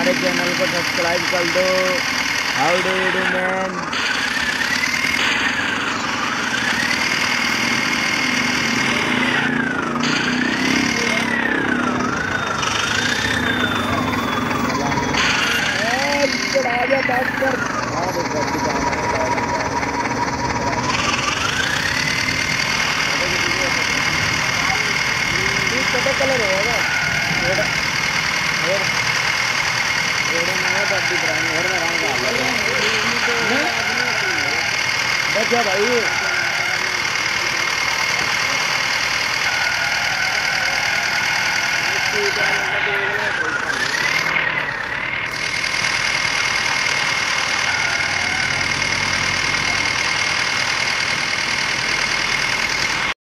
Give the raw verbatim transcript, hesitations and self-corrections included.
हमारे चैनल को सब्सक्राइब कर दो। How do you do man. आजा बात कर। हाँ कलर होगा और बच्चा भाई